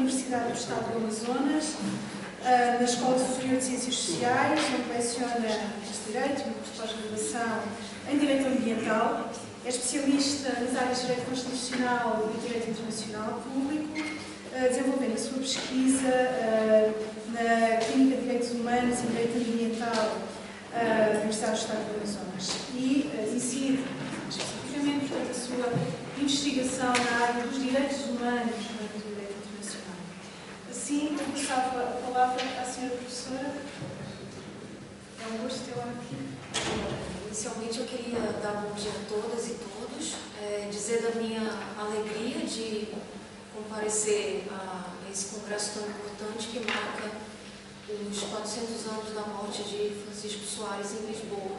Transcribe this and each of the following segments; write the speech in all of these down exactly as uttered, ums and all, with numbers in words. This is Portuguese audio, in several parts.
Universidade do Estado do Amazonas, na Escola Superior de Ciências Sociais, onde leciona este direito, no curso de pós-graduação em Direito Ambiental. É especialista nas áreas de Direito Constitucional e Direito Internacional Público, desenvolvendo a sua pesquisa na Clínica de Direitos Humanos e Direito Ambiental da Universidade do Estado do Amazonas. E incide especificamente, portanto, a sua investigação na área dos direitos humanos no direito internacional. Assim, eu passava a palavra à senhora professora. É um gosto tê-la aqui. Inicialmente, eu queria dar bom dia a todas e todos, é, dizer da minha alegria de comparecer a esse congresso tão importante que marca os quatrocentos anos da morte de Francisco Soares em Lisboa,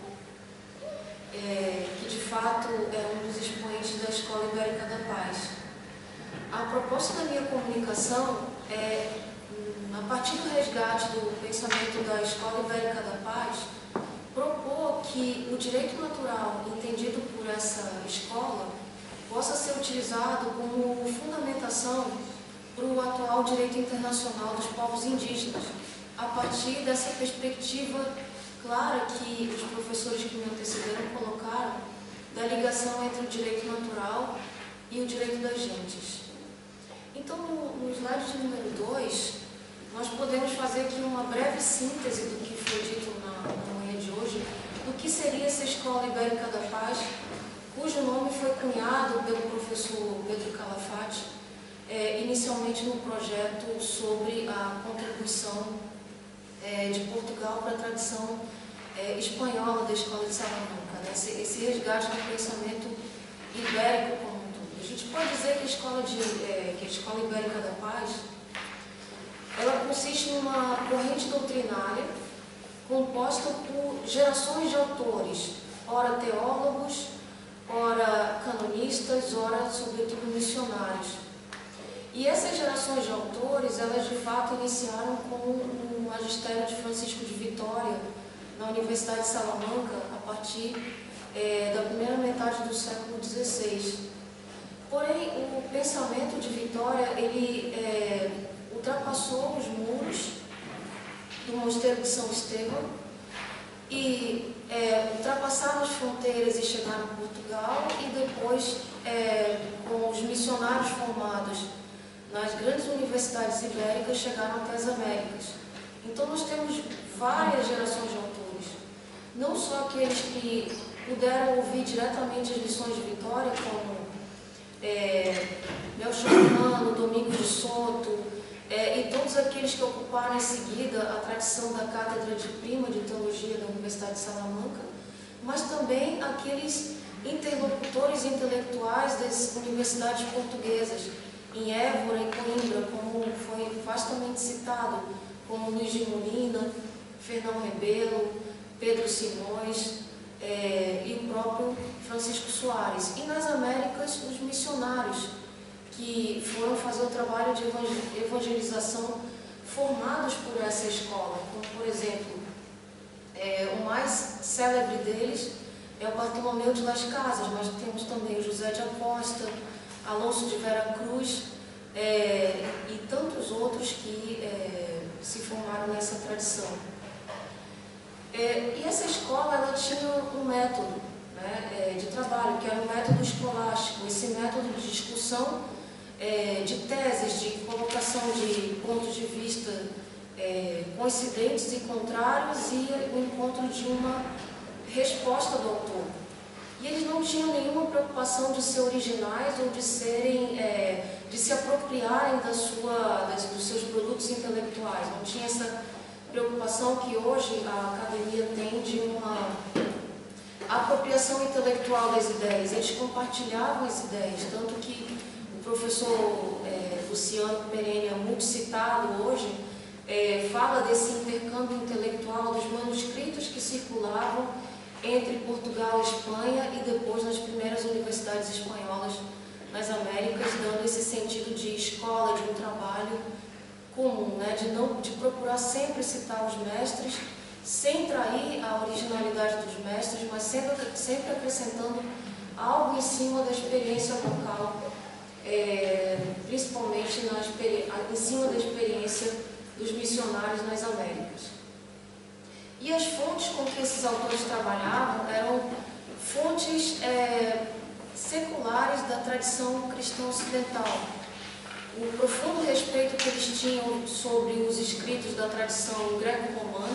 é, que de fato é um dos expoentes da Escola Ibérica da Paz. A proposta da minha comunicação é, a partir do resgate do pensamento da Escola Ibérica da Paz, propor que o direito natural, entendido por essa escola, possa ser utilizado como fundamentação para o atual direito internacional dos povos indígenas, a partir dessa perspectiva clara que os professores que me antecederam colocaram da ligação entre o direito natural e o direito das gentes. Então, no, no slide de número dois, nós podemos fazer aqui uma breve síntese do que foi dito na, na manhã de hoje, do que seria essa Escola Ibérica da Paz, cujo nome foi cunhado pelo professor Pedro Calafate, é, inicialmente no projeto sobre a contribuição é, de Portugal para a tradição é, espanhola da Escola de Salamanca, né? esse, esse resgate do pensamento ibérico como um todo. A gente pode dizer que a Escola, de, é, que a Escola Ibérica da Paz ela consiste numa corrente doutrinária composta por gerações de autores, ora teólogos, ora canonistas, ora, sobretudo, missionários. E essas gerações de autores, elas de fato iniciaram com o magistério de Francisco de Vitória na Universidade de Salamanca a partir é, da primeira metade do século dezesseis. Porém, o pensamento de Vitória, ele é, ultrapassou os muros do mosteiro de São Estevão e é, ultrapassaram as fronteiras e chegaram a Portugal e depois, é, com os missionários formados nas grandes universidades ibéricas, chegaram até as Américas. Então nós temos várias gerações de autores, não só aqueles que puderam ouvir diretamente as lições de Vitória, como é, Melchior Cano, Domingos de Soto, É, e todos aqueles que ocuparam em seguida a tradição da Cátedra de Prima de Teologia da Universidade de Salamanca, mas também aqueles interlocutores intelectuais das universidades portuguesas, em Évora e Coimbra, como foi vastamente citado, como Luiz de Molina, Fernão Rebelo, Pedro Simões é, e o próprio Francisco Soares. E nas Américas, os missionários, que foram fazer o trabalho de evangelização formados por essa escola, como, por exemplo, é, o mais célebre deles é o Bartolomeu de Las Casas, mas temos também o José de Aposta, Alonso de Vera Cruz é, e tantos outros que é, se formaram nessa tradição. É, e essa escola ela tinha um método né, é, de trabalho, que era o método escolástico, esse método de discussão É, de teses, de colocação de pontos de vista é, coincidentes e contrários e o encontro de uma resposta do autor. E eles não tinham nenhuma preocupação de ser originais ou de serem, é, de se apropriarem da sua, das, dos seus produtos intelectuais. Não tinha essa preocupação que hoje a academia tem de uma apropriação intelectual das ideias. Eles compartilhavam as ideias, tanto que o professor é, Luciano Perennia, muito citado hoje, é, fala desse intercâmbio intelectual dos manuscritos que circulavam entre Portugal e Espanha e depois nas primeiras universidades espanholas nas Américas, dando esse sentido de escola, de um trabalho comum, né? de, não, de procurar sempre citar os mestres, sem trair a originalidade dos mestres, mas sempre, sempre acrescentando algo em cima da experiência local é, principalmente na em cima da experiência dos missionários nas Américas. E as fontes com que esses autores trabalhavam eram fontes é, seculares da tradição cristã ocidental. O profundo respeito que eles tinham sobre os escritos da tradição greco-romana,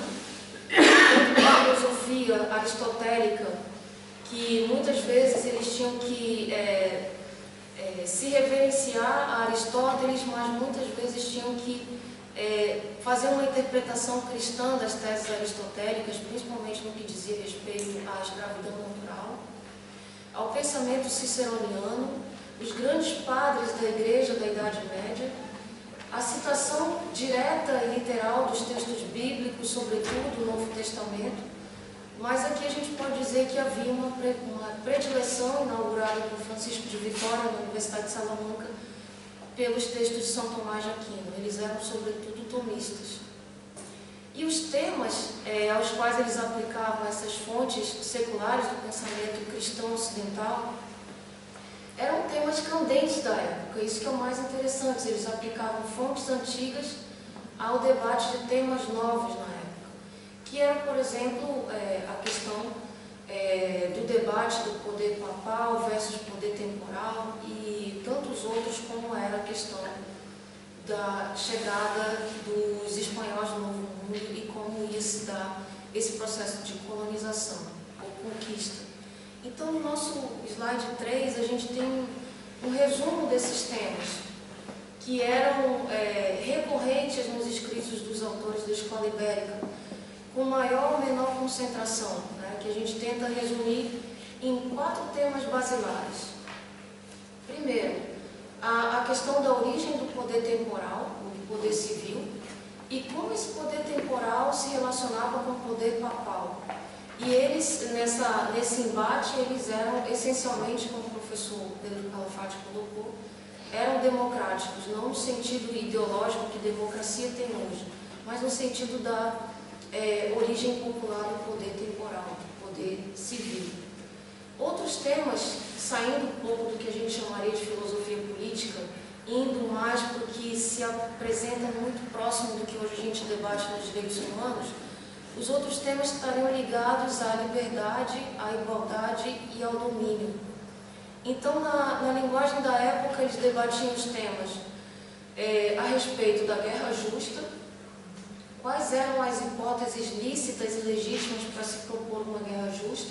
a filosofia aristotélica, que muitas vezes eles tinham que é, é, se reverenciar a Aristóteles, mas muitas vezes tinham que é, fazer uma interpretação cristã das teses aristotélicas, principalmente no que dizia respeito à escravidão natural, ao pensamento ciceroniano, os grandes padres da Igreja da Idade Média, a citação direta e literal dos textos bíblicos, sobretudo do Novo Testamento, mas aqui a gente pode dizer que havia uma, uma predileção inaugurada por Francisco de Vitória na Universidade de Salamanca pelos textos de São Tomás de Aquino. Eles eram, sobretudo, tomistas. E os temas é, aos quais eles aplicavam essas fontes seculares do pensamento cristão ocidental eram temas candentes da época, isso que é o mais interessante. Eles aplicavam fontes antigas ao debate de temas novos na época, que era, por exemplo, é, a questão é, do debate do poder papal versus poder temporal e tantos outros, como era a questão da chegada dos espanhóis no Novo Mundo e como ia se dar esse processo de colonização ou conquista. Então, no nosso slide três, a gente tem um resumo desses temas, que eram é, recorrentes nos escritos dos autores da Escola Ibérica, com maior ou menor concentração, né, que a gente tenta resumir em quatro temas basilares. Primeiro, a, a questão da origem do poder temporal, do poder civil, e como esse poder temporal se relacionava com o poder papal. E eles, nessa, nesse embate, eles eram essencialmente, como o professor Pedro Calafate colocou, eram democráticos, não no sentido ideológico que democracia tem hoje, mas no sentido da é, origem popular do poder temporal, do poder civil. Outros temas, saindo um pouco do que a gente chamaria de filosofia política, indo mais para o que se apresenta muito próximo do que hoje a gente debate nos direitos humanos, os outros temas estariam ligados à liberdade, à igualdade e ao domínio. Então, na, na linguagem da época, eles debatiam os temas é, a respeito da guerra justa, quais eram as hipóteses lícitas e legítimas para se propor uma guerra justa,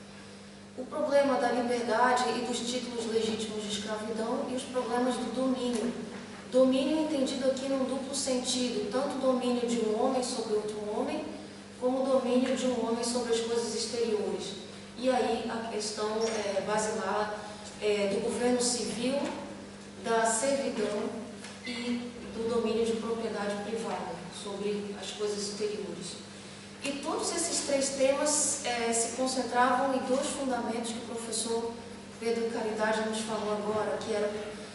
o problema da liberdade e dos títulos legítimos de escravidão e os problemas do domínio. Domínio entendido aqui num duplo sentido, tanto o domínio de um homem sobre outro homem, como o domínio de um homem sobre as coisas exteriores. E aí a questão é, basilar é, do governo civil, da servidão e do domínio de propriedade privada sobre as coisas exteriores. E todos esses três temas é, se concentravam em dois fundamentos que o professor Pedro Caridade nos falou agora, que eram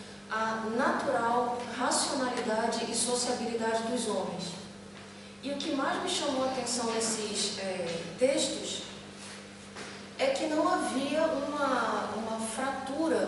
a natural racionalidade e sociabilidade dos homens. E o que mais me chamou a atenção nesses é, textos é que não havia uma, uma fratura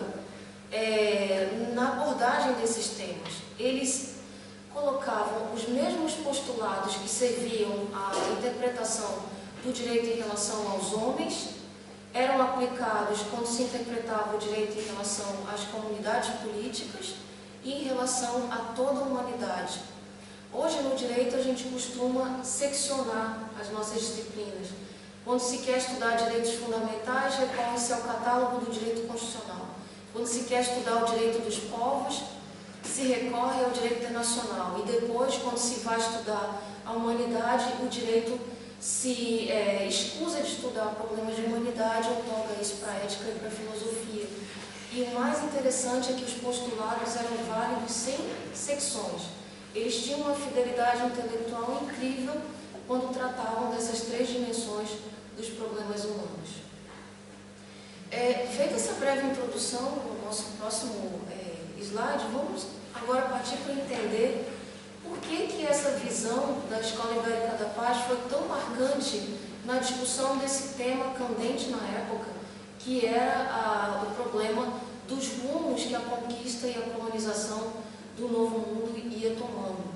é, na abordagem desses temas. Eles colocavam os mesmos postulados que serviam à interpretação do direito em relação aos homens, eram aplicados quando se interpretava o direito em relação às comunidades políticas e em relação a toda a humanidade. Hoje, no direito, a gente costuma seccionar as nossas disciplinas. Quando se quer estudar direitos fundamentais, recorre-se ao catálogo do direito constitucional. Quando se quer estudar o direito dos povos, se recorre ao direito internacional. E depois, quando se vai estudar a humanidade, o direito se é, escusa de estudar problemas de humanidade ou toca isso para a ética e para a filosofia. E o mais interessante é que os postulados eram válidos sem secções. Eles tinham uma fidelidade intelectual incrível quando tratavam dessas três dimensões dos problemas humanos. É, feita essa breve introdução, no nosso próximo é, slide, vamos agora partir para entender por que, que essa visão da Escola Ibérica da Paz foi tão marcante na discussão desse tema candente na época, que era a, o problema dos rumos que a conquista e a colonização do Novo Mundo ia tomando.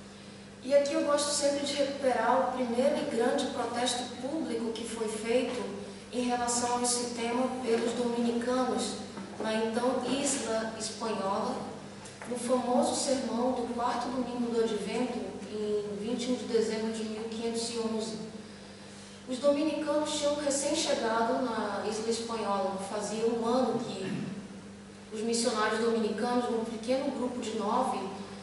E aqui eu gosto sempre de recuperar o primeiro e grande protesto público que foi feito em relação a esse tema pelos dominicanos, na então Isla Espanhola, no famoso sermão do quarto domingo do Advento, em vinte e um de dezembro de mil quinhentos e onze. Os dominicanos tinham recém-chegado na Isla Espanhola, fazia um ano que os missionários dominicanos, num pequeno grupo de nove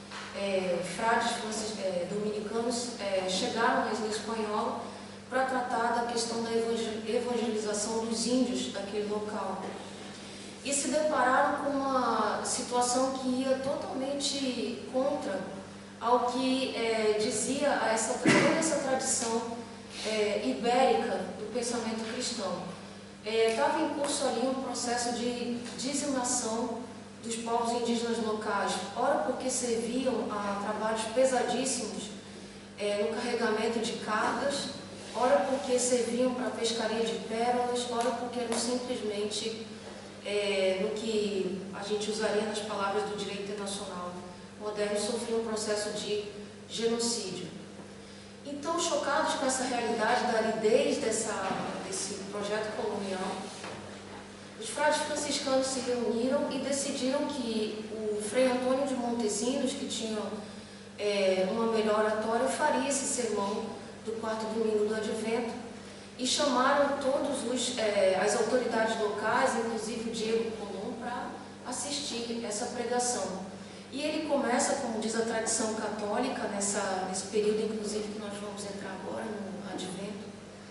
é, frades é, dominicanos, é, chegaram na Isla Espanhola para tratar da questão da evangelização dos índios daquele local. E se depararam com uma situação que ia totalmente contra ao que é, dizia a essa, toda essa tradição é, ibérica do pensamento cristão. Estava é, em curso ali um processo de dizimação dos povos indígenas locais, ora porque serviam a trabalhos pesadíssimos é, no carregamento de cargas, ora porque serviam para a pescaria de pérolas, ora porque eram simplesmente é, no que a gente usaria nas palavras do direito internacional moderno, sofriam um processo de genocídio. Então, chocados com essa realidade da aridez dessa, desse projeto colonial, os frades franciscanos se reuniram e decidiram que o Frei Antônio de Montesinos, que tinha é, uma melhor oratória, faria esse sermão do quarto domingo do Advento, e chamaram todas é, as autoridades locais, inclusive o Diego Colom, para assistir essa pregação. E ele começa, como diz a tradição católica, nessa, nesse período, inclusive, que nós vamos entrar agora, no Advento,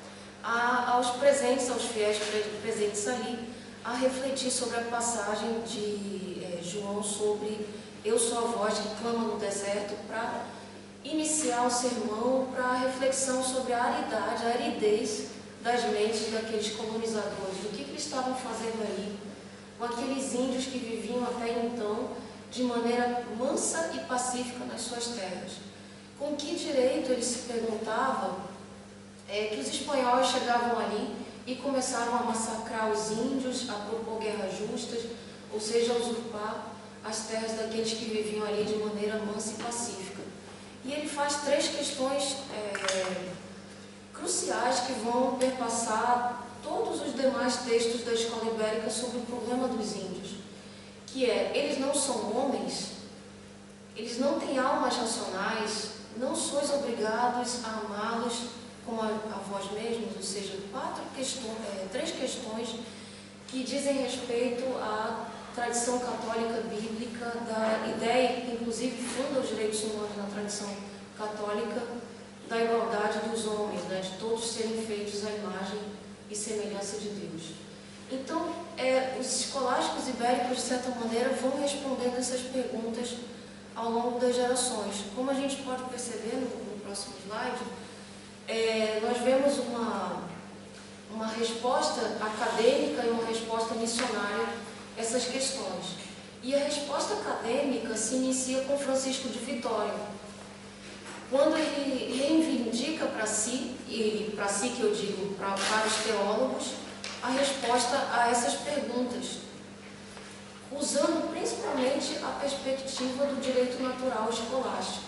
a, aos presentes, aos fiéis presentes ali, a refletir sobre a passagem de é, João sobre eu sou a voz que clama no deserto, para iniciar o sermão, para a reflexão sobre a aridade, a aridez das mentes daqueles colonizadores, do que, que eles estavam fazendo ali, com aqueles índios que viviam até então de maneira mansa e pacífica nas suas terras. Com que direito, ele se perguntava, é, que os espanhóis chegavam ali e começaram a massacrar os índios, a propor guerras justas, ou seja, a usurpar as terras daqueles que viviam ali de maneira mansa e pacífica. E ele faz três questões é, cruciais que vão perpassar todos os demais textos da escola ibérica sobre o problema dos índios, que é, eles não são homens, eles não têm almas racionais, não sois obrigados a amá-los como a, a vós mesmos, ou seja, quatro questões, é, três questões que dizem respeito à tradição católica bíblica, da ideia, que inclusive funda os direitos humanos na tradição católica, da igualdade dos homens, né, de todos serem feitos à imagem e semelhança de Deus. Então, é, os escolásticos ibéricos, de certa maneira, vão respondendo essas perguntas ao longo das gerações. Como a gente pode perceber no, no próximo slide, é, nós vemos uma, uma resposta acadêmica e uma resposta missionária a essas questões. E a resposta acadêmica se inicia com Francisco de Vitória, quando ele reivindica para si, e para si que eu digo, para, para os teólogos, a resposta a essas perguntas, usando principalmente a perspectiva do direito natural escolástico.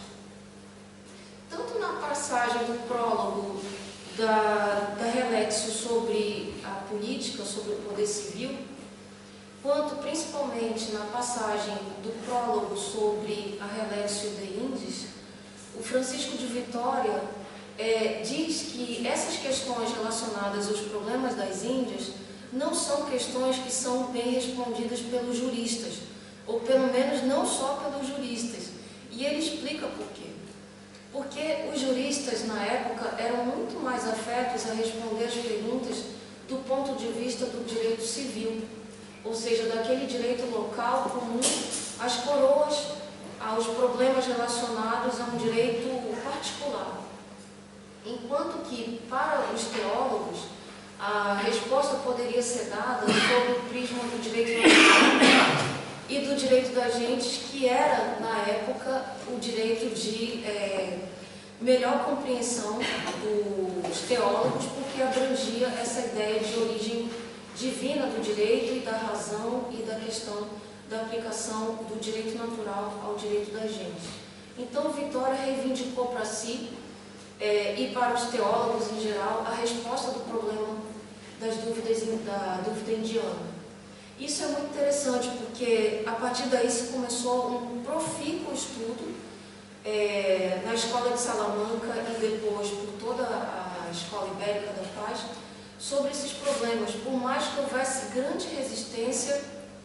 Tanto na passagem do prólogo da, da Relexio sobre a política, sobre o poder civil, quanto principalmente na passagem do prólogo sobre a Relexio de Indies, o Francisco de Vitória é, diz que essas questões relacionadas aos problemas das Índias não são questões que são bem respondidas pelos juristas, ou pelo menos não só pelos juristas. E ele explica por quê. Porque os juristas, na época, eram muito mais afetos a responder as perguntas do ponto de vista do direito civil, ou seja, daquele direito local comum às coroas, aos problemas relacionados a um direito particular. Enquanto que, para os teólogos, a resposta poderia ser dada sob o prisma do direito natural e do direito das gentes, que era, na época, o direito de é, melhor compreensão dos teólogos, porque abrangia essa ideia de origem divina do direito e da razão e da questão da aplicação do direito natural ao direito da gente. Então, Vitória reivindicou para si é, e para os teólogos em geral a resposta do problema das dúvidas, da dúvida indiana. Isso é muito interessante porque a partir daí se começou um profícuo estudo é, na escola de Salamanca e depois por toda a escola ibérica da paz sobre esses problemas, por mais que houvesse grande resistência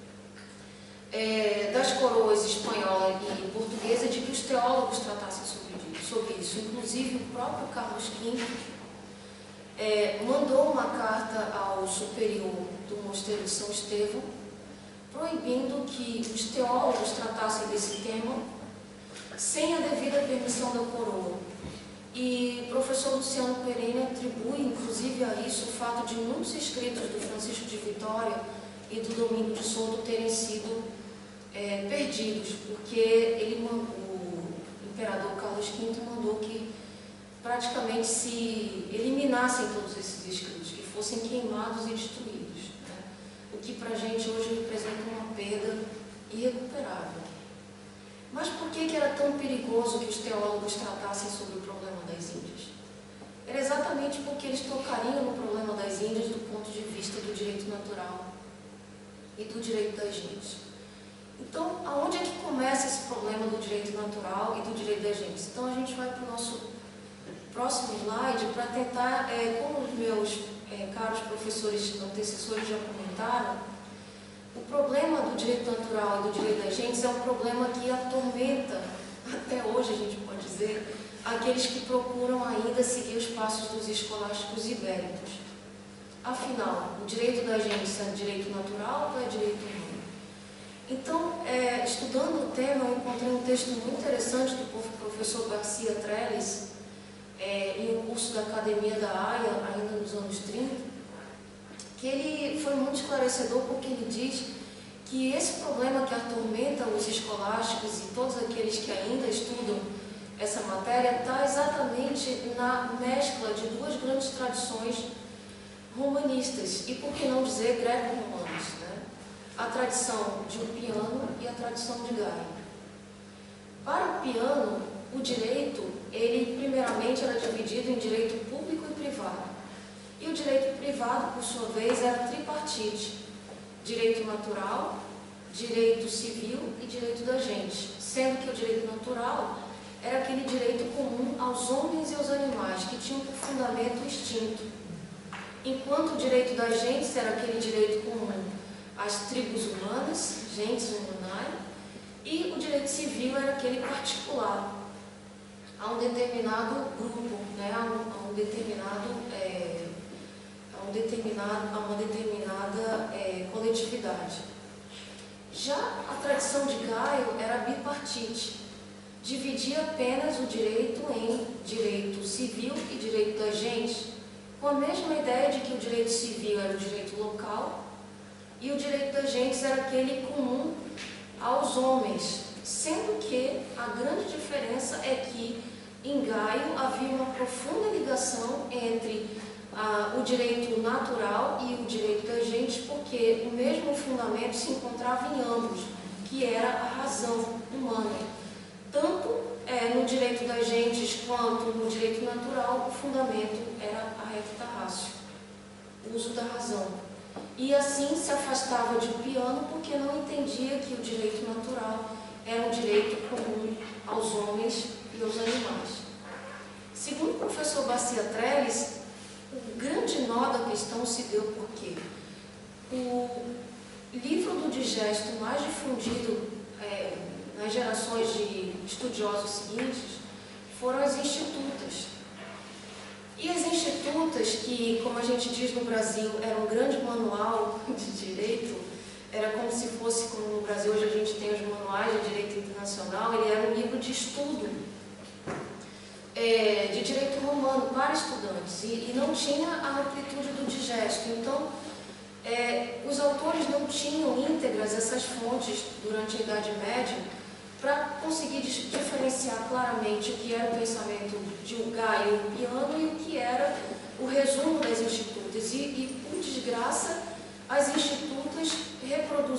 é, das coroas espanhola e portuguesa de que os teólogos tratassem sobre, sobre isso. Inclusive o próprio Carlos quinto é, mandou uma carta ao superior do Mosteiro de São Estevão proibindo que os teólogos tratassem desse tema sem a devida permissão da coroa. E o professor Luciano Pereira atribui, inclusive, a isso o fato de muitos escritos do Francisco de Vitória e do Domingo de Souto terem sido é, perdidos, porque ele, o imperador Carlos quinto mandou que praticamente se eliminassem todos esses escritos, que fossem queimados e destruídos, né? O que para a gente hoje representa uma perda irrecuperável. Mas por que que era tão perigoso que os teólogos tratassem sobre o problema das Índias? Era exatamente porque eles tocariam no problema das Índias do ponto de vista do direito natural e do direito das gentes. Então, aonde é que começa esse problema do direito natural e do direito das gentes? Então, a gente vai para o nosso próximo slide para tentar, é, como os meus é, caros professores antecessores já comentaram, o problema do direito natural e do direito das gentes é um problema que atormenta, até hoje a gente pode dizer, aqueles que procuram ainda seguir os passos dos escolásticos ibéricos. Afinal, o direito das gentes é direito natural ou é direito humano? Então, é, estudando o tema, eu encontrei um texto muito interessante do professor Garcia Trelles, é, em um curso da Academia da Haia, ainda nos anos trinta, que ele foi muito esclarecedor porque ele diz que esse problema que atormenta os escolásticos e todos aqueles que ainda estudam essa matéria está exatamente na mescla de duas grandes tradições romanistas, e por que não dizer greco-romanas, né? A tradição de Ulpiano e a tradição de Gaio. Para Ulpiano, o direito, ele primeiramente era dividido em direito público e privado. E o direito privado, por sua vez, era tripartite: direito natural, direito civil e direito da gente, sendo que o direito natural era aquele direito comum aos homens e aos animais, que tinham por fundamento o instinto, enquanto o direito da gente era aquele direito comum às tribos humanas, gentes humanae, e o direito civil era aquele particular a um determinado grupo, né, a, um, a um determinado... É, A, um determinado, a uma determinada é, coletividade. Já a tradição de Gaio era bipartite, dividia apenas o direito em direito civil e direito da gente, com a mesma ideia de que o direito civil era o direito local e o direito da gente era aquele comum aos homens, sendo que a grande diferença é que em Gaio havia uma profunda ligação entre Ah, o direito natural e o direito da gente, porque o mesmo fundamento se encontrava em ambos, que era a razão humana. Tanto é, no direito das gentes quanto no direito natural, o fundamento era a recta ratio, o uso da razão. E assim se afastava de Ulpiano porque não entendia que o direito natural era um direito comum aos homens e aos animais. Segundo o professor Garcia Trelles, o grande nó da questão se deu porque o livro do digesto mais difundido é, nas gerações de estudiosos seguintes foram as institutas. E as institutas, que, como a gente diz no Brasil, era um grande manual de direito, era como se fosse, como no Brasil hoje a gente tem os manuais de direito internacional, ele era um livro de estudo É, de direito romano para estudantes e, e não tinha a amplitude do digesto. Então, é, os autores não tinham íntegras essas fontes durante a Idade Média para conseguir diferenciar claramente o que era o pensamento de Gaio e Ulpiano e o que era o resumo das institutas. E, e por desgraça, as institutas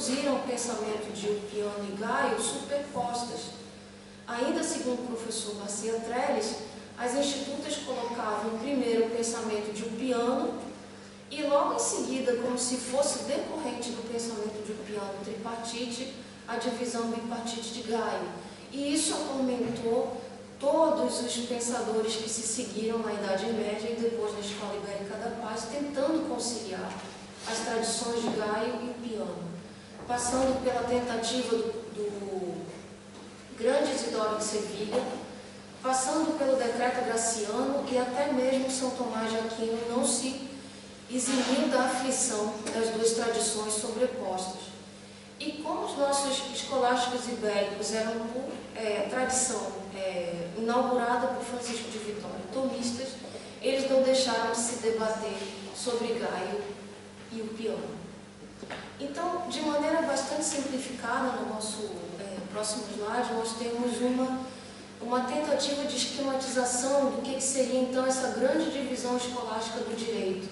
produziram o pensamento de Ulpiano e Gaio superpostas. Ainda segundo o professor Garcia Trelles, as institutas colocavam primeiro o pensamento de Ulpiano e logo em seguida, como se fosse decorrente do pensamento de Ulpiano tripartite, a divisão bipartite de Gaio. E isso atormentou todos os pensadores que se seguiram na Idade Média e depois na Escola Ibérica da Paz, tentando conciliar as tradições de Gaio e Ulpiano, passando pela tentativa do, do grande Isidoro de Sevilha, passando pelo decreto graciano e até mesmo São Tomás de Aquino não se eximiu da aflição das duas tradições sobrepostas. E como os nossos escolásticos ibéricos eram por é, tradição é, inaugurada por Francisco de Vitória, tomistas, eles não deixaram de se debater sobre Gaio e Ulpiano. Então, de maneira bastante simplificada, no nosso é, próximo slide, nós temos uma, uma tentativa de esquematização do que seria então essa grande divisão escolástica do direito,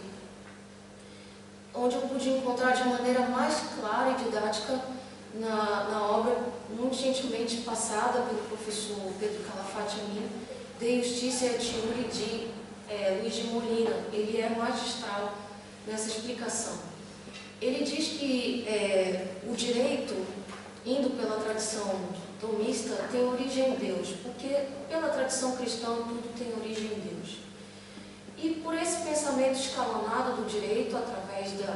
onde eu pude encontrar de maneira mais clara e didática na, na obra muito gentilmente passada pelo professor Pedro Calafate Amin, De Justiça et Iure de é, Luiz de Molina. Ele é magistral nessa explicação. Ele diz que é, o direito, indo pela tradição tomista, tem origem em Deus, porque pela tradição cristã tudo tem origem em Deus. E por esse pensamento escalonado do direito, através da,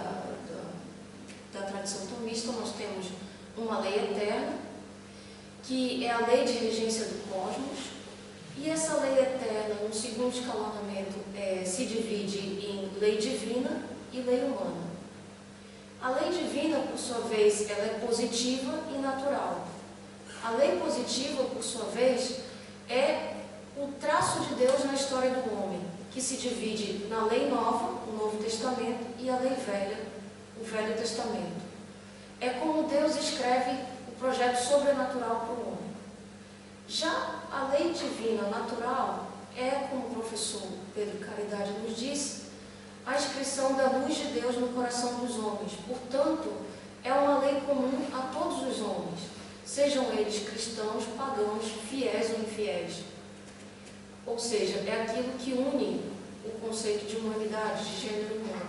da, da tradição tomista, nós temos uma lei eterna, que é a lei de regência do cosmos, e essa lei eterna, no segundo escalonamento, é, se divide em lei divina e lei humana. A lei divina, por sua vez, ela é positiva e natural. A lei positiva, por sua vez, é o traço de Deus na história do homem, que se divide na lei nova, o Novo Testamento, e a lei velha, o Velho Testamento. É como Deus escreve o projeto sobrenatural para o homem. Já a lei divina natural é, como o professor Pedro Caridade nos disse, a inscrição da luz de Deus no coração dos homens. Portanto, é uma lei comum a todos os homens, sejam eles cristãos, pagãos, fiéis ou infiéis. Ou seja, é aquilo que une o conceito de humanidade, de gênero humano.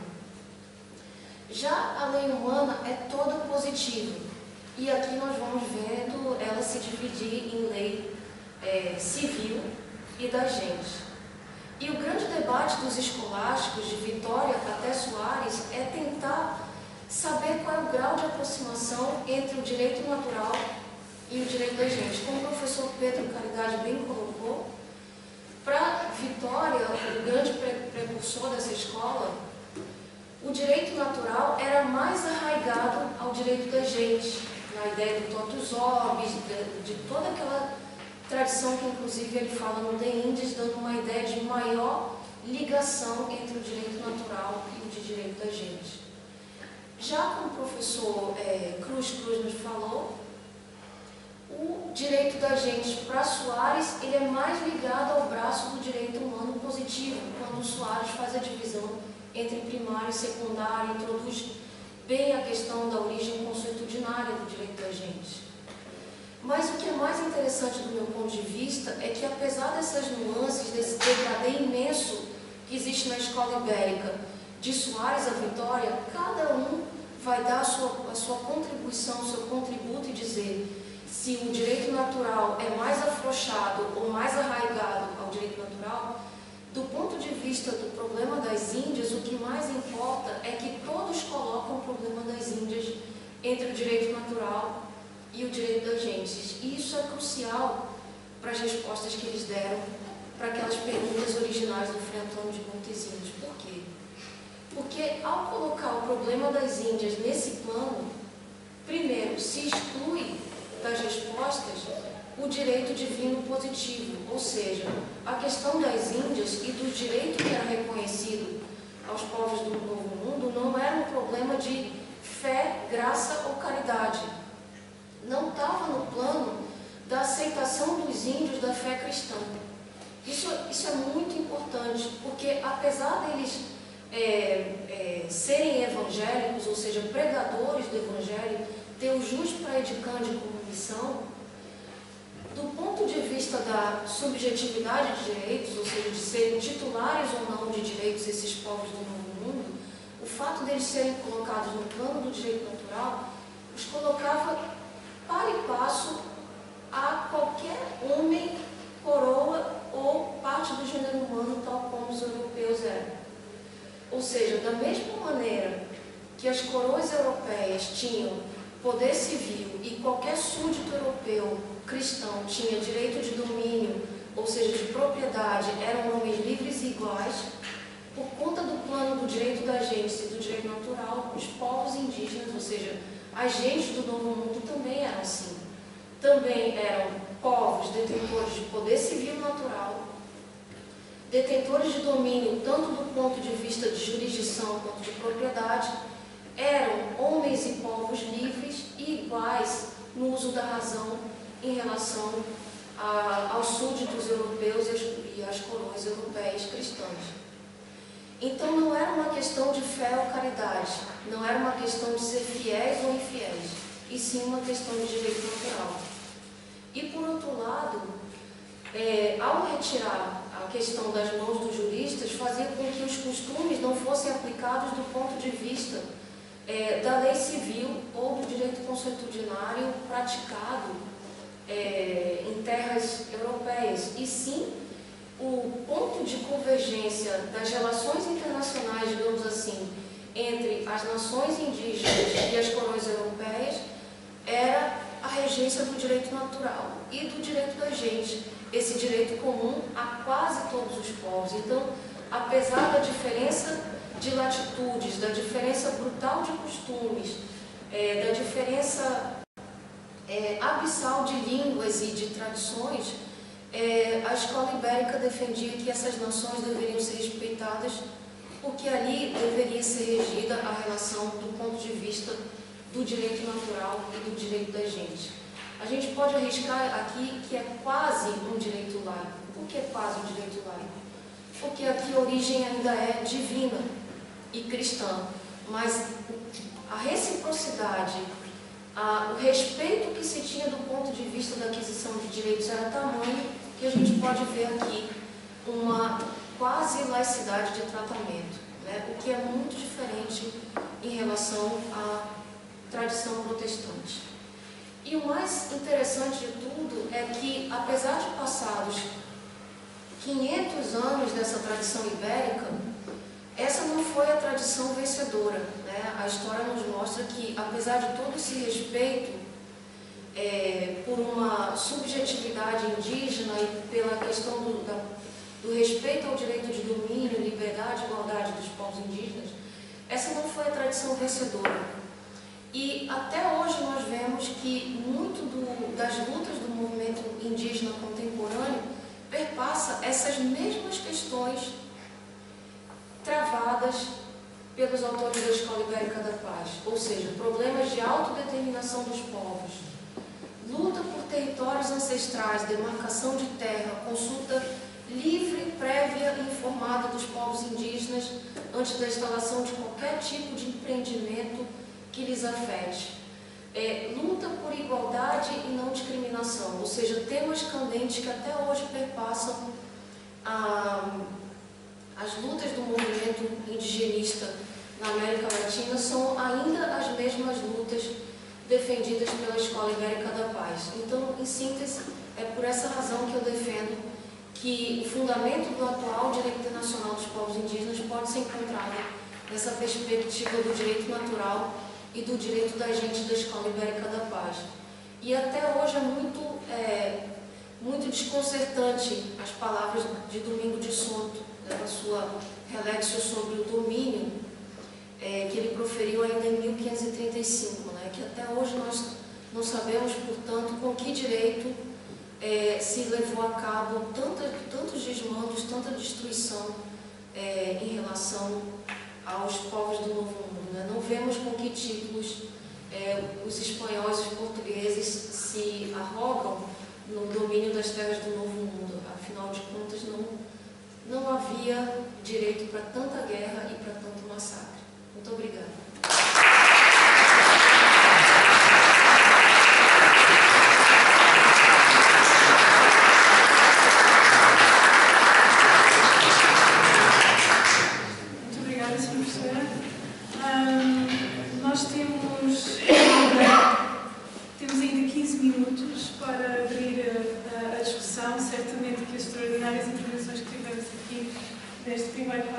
Já a lei humana é toda positiva, e aqui nós vamos vendo ela se dividir em lei é, civil e da gente. E o grande debate dos escolásticos, de Vitória até Soares, é tentar saber qual é o grau de aproximação entre o direito natural e o direito da gente. Como o professor Pedro Caridade bem colocou, para Vitória, o grande precursor dessa escola, o direito natural era mais arraigado ao direito da gente, na ideia do totus obis, de, de toda aquela tradição que inclusive ele fala no De Indis, dando uma ideia de maior ligação entre o direito natural e o de direito da gente. Já como o professor é, Cruz Cruz nos falou, o direito da gente para Soares, ele é mais ligado ao braço do direito humano positivo, quando Soares faz a divisão entre primário e secundário, introduz bem a questão da origem consuetudinária do direito da gente. Mas o que é mais interessante do meu ponto de vista é que, apesar dessas nuances, desse degradê imenso que existe na escola ibérica, de Soares a Vitória, cada um vai dar a sua, a sua contribuição, o seu contributo e dizer se o direito natural é mais afrouxado ou mais arraigado ao direito natural. Do ponto de vista do problema das Índias, o que mais importa é que todos colocam o problema das Índias entre o direito natural e o direito das gentes. E isso é crucial para as respostas que eles deram para aquelas perguntas originais do Frei Antônio de Montesinos. Por quê? Porque ao colocar o problema das Índias nesse plano, primeiro, se exclui das respostas o direito divino positivo, ou seja, a questão das Índias e do direito que era reconhecido aos povos do Novo Mundo não era um problema de fé, graça ou caridade. Não estava no plano da aceitação dos índios da fé cristã. Isso, isso é muito importante, porque apesar deles é, é, serem evangélicos, ou seja, pregadores do evangelho, ter o jus praedicandi como missão, do ponto de vista da subjetividade de direitos, ou seja, de serem titulares ou não de direitos esses povos do Novo Mundo, o fato deles serem colocados no plano do direito natural os colocava para e passo a qualquer homem, coroa ou parte do gênero humano, tal como os europeus eram. Ou seja, da mesma maneira que as coroas europeias tinham poder civil e qualquer súdito europeu cristão tinha direito de domínio, ou seja, de propriedade, eram homens livres e iguais, por conta do plano do direito das gentes e do direito natural, os povos indígenas, ou seja, as gentes do Novo Mundo também eram assim. Também eram povos detentores de poder civil natural, detentores de domínio tanto do ponto de vista de jurisdição quanto de propriedade, eram homens e povos livres e iguais no uso da razão em relação a, aos súditos europeus e às, e às coroas europeias cristãs. Então não era uma questão de fé ou caridade, não era uma questão de ser fiéis ou infiéis, e sim uma questão de direito natural. E por outro lado, é, ao retirar a questão das mãos dos juristas, fazia com que os costumes não fossem aplicados do ponto de vista é, da lei civil ou do direito consuetudinário praticado é, em terras europeias, e sim o ponto de convergência das relações internacionais, digamos assim, entre as nações indígenas e as coroas europeias era a regência do direito natural e do direito da gente, esse direito comum a quase todos os povos. Então, apesar da diferença de latitudes, da diferença brutal de costumes, é, da diferença é, abissal de línguas e de tradições, é, a escola ibérica defendia que essas nações deveriam ser respeitadas, porque ali deveria ser regida a relação do ponto de vista do direito natural e do direito da gente. A gente pode arriscar aqui que é quase um direito laico. Por que quase um direito laico? Porque aqui a origem ainda é divina e cristã, mas a reciprocidade, a, o respeito que se tinha do ponto de vista da aquisição de direitos era tamanho que a gente pode ver aqui uma quase laicidade de tratamento, né? O que é muito diferente em relação à tradição protestante. E o mais interessante de tudo é que, apesar de passados quinhentos anos dessa tradição ibérica, essa não foi a tradição vencedora, né? A história nos mostra que, apesar de todo esse respeito é, por uma subjetividade indígena e pela questão do, da, do respeito ao direito de domínio, liberdade e igualdade dos povos indígenas, essa não foi a tradição vencedora. E até hoje nós vemos que muito do, das lutas do movimento indígena contemporâneo perpassa essas mesmas questões travadas pelos autores da Escola Ibérica da Paz, ou seja, problemas de autodeterminação dos povos, luta por territórios ancestrais, demarcação de terra, consulta livre, prévia e informada dos povos indígenas antes da instalação de qualquer tipo de empreendimento que lhes afete. É, luta por igualdade e não discriminação, ou seja, temas candentes que até hoje perpassam a, as lutas do movimento indigenista na América Latina, são ainda as mesmas lutas defendidas pela Escola Ibérica da Paz. Então, em síntese, é por essa razão que eu defendo que o fundamento do atual direito internacional dos povos indígenas pode ser encontrado nessa perspectiva do direito natural e do direito da gente da Escola Ibérica da Paz. E até hoje é muito, é, muito desconcertante as palavras de Domingo de Soto, né, na sua relexio sobre o domínio, é, que ele proferiu ainda em mil quinhentos e trinta e cinco, né, que até hoje nós não sabemos, portanto, com que direito é, se levou a cabo tanta, tantos desmandos, tanta destruição é, em relação aos povos do Novo Mundo. Né? Não vemos com que títulos é, os espanhóis e os portugueses se arrogam no domínio das terras do Novo Mundo. Afinal de contas, não, não havia direito para tanta guerra e para tanto massacre. Muito obrigada.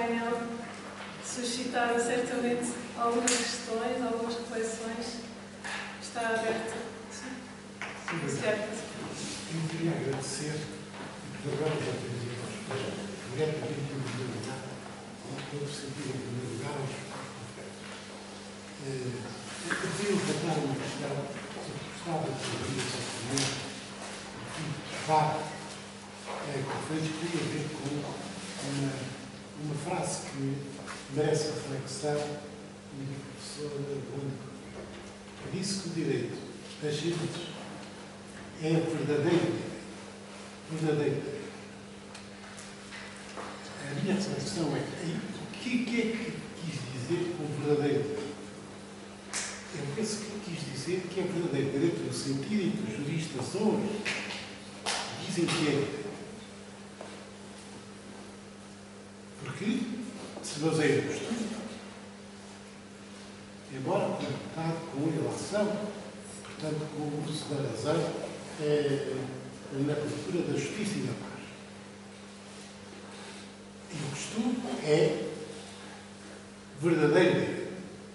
painel suscitaram certamente algumas questões, algumas reflexões. Está aberto. Sim. Certo. Eu queria agradecer, porque agora já temos a resposta diretamente em primeiro lugar, e eu senti em primeiro lugar os confetos. Eu queria levantar uma questão, se eu gostava de ouvir essa opinião, de facto, confetos que tem a ver com uma, uma frase que merece reflexão do professor Blanco, que disse que o direito das gentes é verdadeiro direito. Verdadeiro direito. A minha reflexão é o que, que é que quis dizer com verdadeiro direito? Eu penso que quis dizer que é verdadeiro direito no sentido em que os juristas hoje dizem que é direito. Porque se baseia no estudo, embora conectado com a relação, portanto, com o uso da razão, é, na cultura da justiça e da paz. E o estudo é verdadeiro direito.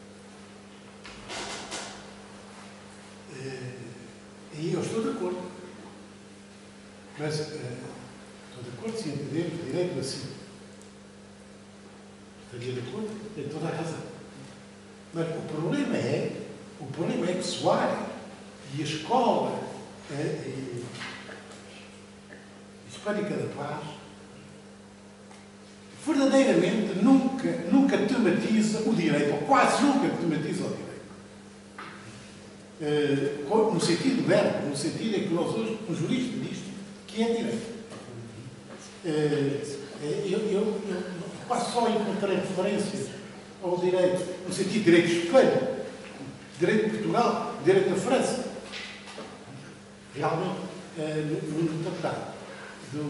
E eu estou de acordo. Mas uh, estou de acordo se entendermos direito assim. Estaria de acordo? Tem toda a razão. Mas o problema é, o problema é que Soares e a escola uh, hispânica da paz verdadeiramente nunca, nunca tematiza o direito, ou quase nunca tematiza o direito. Uh, no sentido verbo, no sentido em que nós hoje, um jurista diz que é direito. Uh, eu, eu, eu quase só encontrei referências ao direito, no sentido de direito de Espanha, direito de Portugal, direito da França. Realmente, uh, no, no tratado do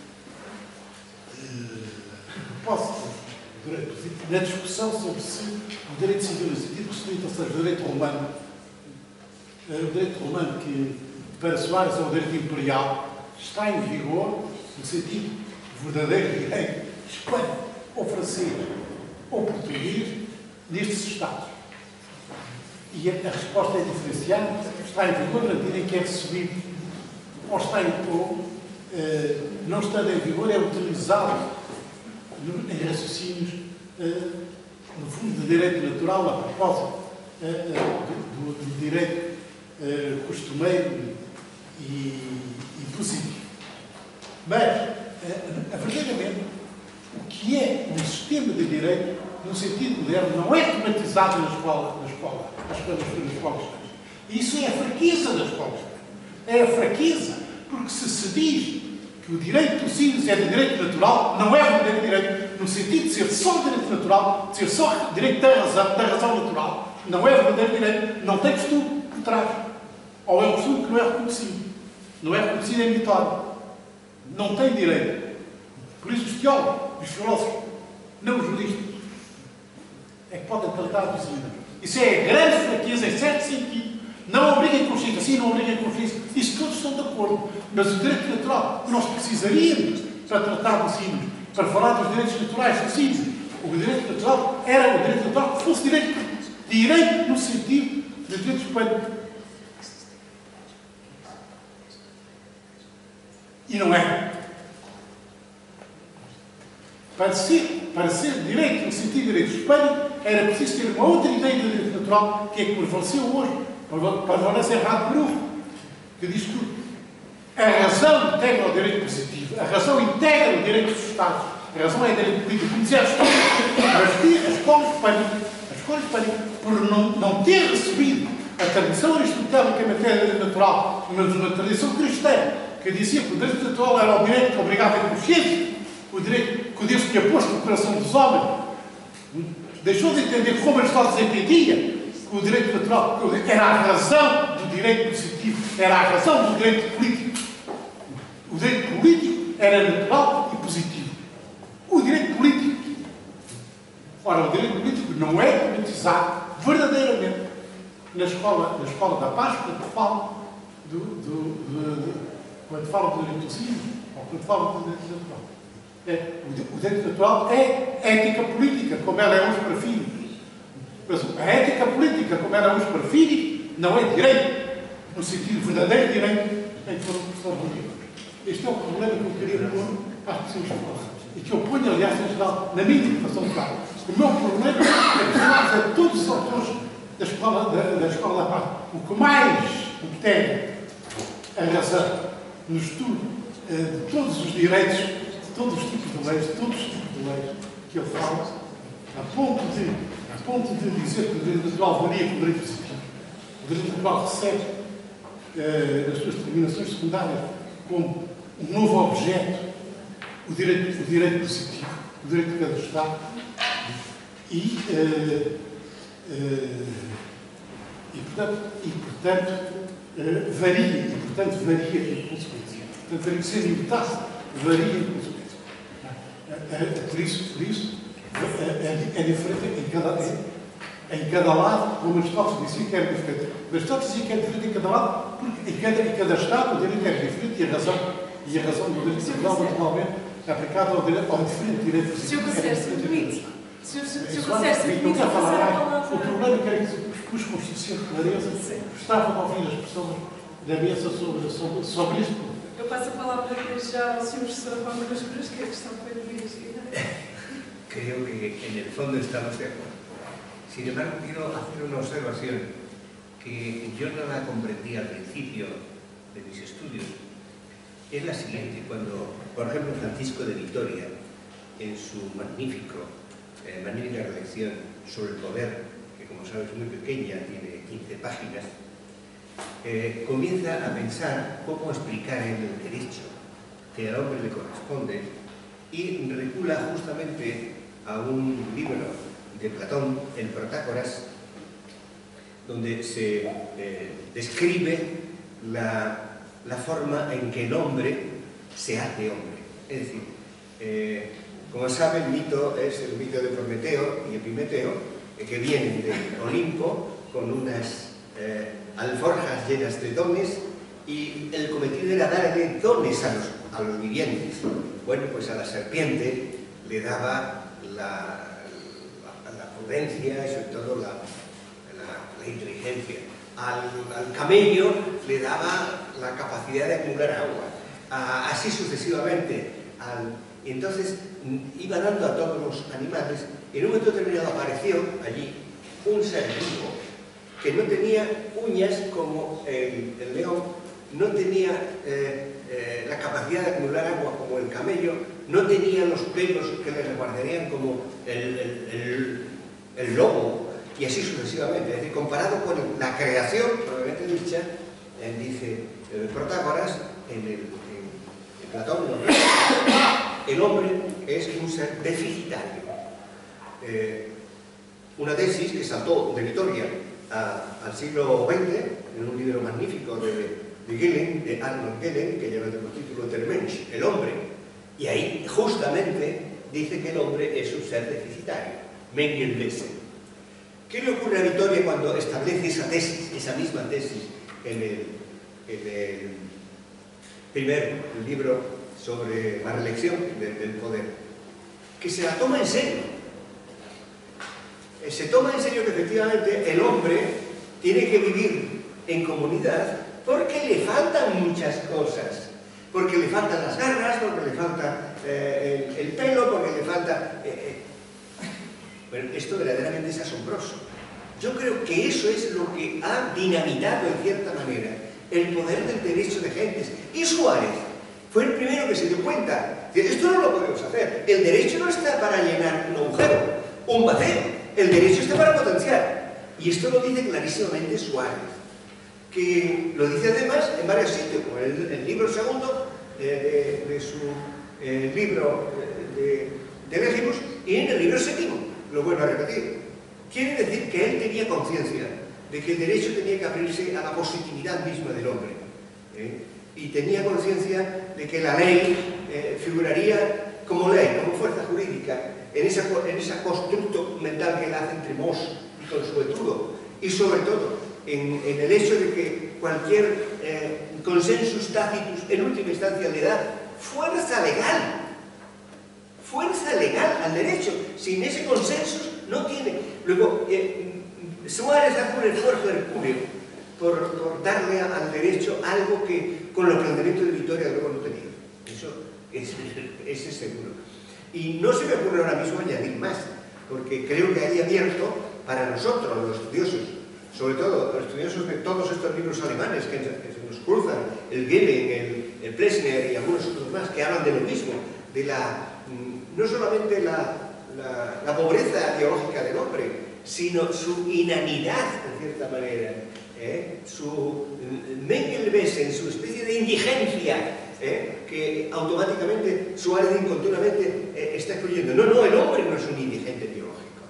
uh, posso, na discussão sobre se o direito civil, no sentido restrito, ou seja, o direito romano, o direito romano, que para Soares é o direito imperial, está em vigor no sentido verdadeiro direito espanhol, ou francês, ou português, nestes Estados. E a, a resposta é diferenciada, está em vigor na medida em que é recebido, ou está em, ou, uh, não estando em vigor, é utilizado no, em raciocínios, uh, no fundo, de direito natural, a propósito uh, uh, do, do direito Uh, costumeiro e, e positivo. Mas, uh, verdadeiramente, o que é um sistema de direito, no sentido moderno, não é tematizado na escola, na escola, na escola, na escola espanhola. Isso é a fraqueza da escola espanhola. É a fraqueza, porque se se diz que o direito dos sírios é de direito natural, não é verdadeiro direito, no sentido de ser só direito natural, de ser só direito da razão, da razão natural, não é verdadeiro direito, não tem costume por trás. Ou é um costume que não é reconhecido. Não é reconhecido em vitória. Não tem direito. Por isso os teólogos, os filósofos, não os juristas, é que podem tratar dos livros. Isso é a grande fraqueza, em certo sentido. Não obriguem consciência, sim, não obriguem consciência. Isso todos estão de acordo. Mas o direito natural que nós precisaríamos para tratar dos hinos, para falar dos direitos naturais dos hinos, o direito natural era o direito natural que fosse direito, direito no sentido de direito espanhol. E não é. Para ser, para ser direito, no sentido de direito hispânico, era preciso ter uma outra ideia de direito natural, que é que prevaleceu hoje, prevalece errado Bruno, que diz que a razão integra o direito positivo, a razão integra o direito dos Estados, a razão é o direito político, como dizia a escola, mas a escola hispânica, a escola hispânica, por não, não ter recebido a tradição aristotélica em matéria de direito natural, mas uma tradição cristã, que dizia que o direito natural era o direito que obrigava a consciência, o direito que Deus tinha posto no coração dos homens. Deixou de entender como Aristóteles entendia que o direito natural era a razão do direito positivo, era a razão do direito político. O direito político era natural e positivo. O direito político, ora, o direito político não é tematizado verdadeiramente na escola, na escola da paz, quando falo do, do, do, do quando falo do direito civil, ou quando falo do direito natural. O direito natural é ética política, como ela é uns perfide. Mas a ética política, como ela é uns perfide, não é direito, no sentido verdadeiro direito em que foram religiões. Este é o problema que eu queria pôr para as pessoas falarem. E que eu ponho, aliás, em geral, na minha interpretação de cargo. O meu problema é que nós, a todos os autores da escola da, da, escola da paz, o que mais obtém a razão no estudo uh, de todos os direitos, de todos os tipos de leis, de todos os tipos de leis que ele fala, a ponto de, a ponto de dizer que o direito natural varia com o direito positivo. O direito natural recebe uh, nas suas determinações secundárias como um novo objeto o direito, o direito positivo, o direito de cada Estado e, uh, uh, e portanto, e, portanto uh, varia, e portanto varia em consequência. Portanto, varia sem limitar, varia em consequência. Uh, uh, por isso, por isso uh, é, é diferente em cada, em, em cada lado, como Aristóteles dizia que era diferente. Aristóteles dizia que era diferente em cada lado, porque em cada, em cada Estado o direito é diferente e a razão, e a razão do direito natural, naturalmente, aplicado ao, direito, ao diferente direito positivo. senhor Conselheiro, se me permite. senhor Conselheiro, se me Não permite quero falar passar a mais. palavra. O problema que era que pus com suficiente clareza. Gostava de ouvir as pessoas da mesa sobre, sobre, sobre isto. Eu passo a palavra desde já ao senhor professor Juan Manuel Cruz, que a questão foi dirigida. Creo que en el fondo estamos de acuerdo. Sin embargo, quiero hacer una observación que yo no la comprendí al principio de mis estudios. Es la siguiente: cuando, por ejemplo, Francisco de Vitoria, en su magnífico, eh, magnífica redacción sobre el poder, que como sabes es muy pequeña, tiene quince páginas, eh, comienza a pensar cómo explicar el derecho que al hombre le corresponde y recula justamente a un libro de Platón, el Protágoras, donde se eh, describe la la forma en que el hombre se hace hombre. Es decir, eh, como sabe, el mito es el mito de Prometeo y Epimeteo, eh, que vienen de Olimpo con unas eh, alforjas llenas de dones, y el cometido era darle dones a los, a los vivientes. Bueno, pues a la serpiente le daba la, la, la prudencia y sobre todo la, la, la inteligencia. Al, al camello le daba la capacidad de acumular agua, a, así sucesivamente. Al, y entonces iba dando a todos los animales. Y en un momento determinado apareció allí un ser vivo que no tenía uñas como el, el león, no tenía eh, eh, la capacidad de acumular agua como el camello, no tenía los pelos que le resguardarían como el, el, el, el lobo, y así sucesivamente. Es decir, comparado con la creación probablemente dicha, eh, dice el Protágoras en, el, en, en Platón, ¿no? El hombre es un ser deficitario. Eh, una tesis que saltó de Vitoria a, al siglo veinte en un libro magnífico de, de Gehlen, de Arnold Gehlen, que lleva el título Der Mensch, el hombre, y ahí justamente dice que el hombre es un ser deficitario, Mengenlesen. ¿Qué le ocurre a Vitoria cuando establece esa tesis, esa misma tesis, en el, en el primer libro sobre la reelección de, del poder? Que se la toma en serio. Se toma en serio que efectivamente el hombre tiene que vivir en comunidad porque le faltan muchas cosas. Porque le faltan las garras, porque le falta eh, el, el pelo, porque le falta... Eh, eh, Bueno, esto verdaderamente es asombroso. Yo creo que eso es lo que ha dinamitado en cierta manera el poder del derecho de gentes. Y Suárez fue el primero que se dio cuenta. Esto no lo podemos hacer. El derecho no está para llenar un agujero, un vacío. El derecho está para potenciar. Y esto lo dice clarísimamente Suárez, que lo dice además en varios sitios, como en el, el libro segundo eh, de, de su eh, libro de, de Legibus, y en el libro séptimo. Lo vuelvo a repetir. Quiere decir que él tenía conciencia de que el derecho tenía que abrirse a la positividad misma del hombre. ¿eh? Y tenía conciencia de que la ley eh, figuraría como ley, como fuerza jurídica, en ese en esa constructo mental que él hace entre Mos y Consuetudo. Y sobre todo, en, en el hecho de que cualquier eh, consensus tacitus, en última instancia, le da fuerza legal. fuerza legal al derecho. Sin ese consenso no tiene. Luego, eh, Suárez hace un esfuerzo hercúleo por, por darle al derecho algo que con el planteamiento de Vitoria luego no tenía. Eso es, ese es seguro. Y no se me ocurre ahora mismo añadir más, porque creo que hay abierto para nosotros, los estudiosos, sobre todo los estudiosos de todos estos libros alemanes que, que se nos cruzan, el Gehlen, el, el Plessner y algunos otros más, que hablan de lo mismo, de la, no solamente la, la, la pobreza biológica del hombre, sino su inanidad, en cierta manera, ¿eh? Su Mengelwesen, su especie de indigencia, ¿eh? que automáticamente Suárez incontunamente eh, está excluyendo. No, no, el hombre no es un indigente biológico.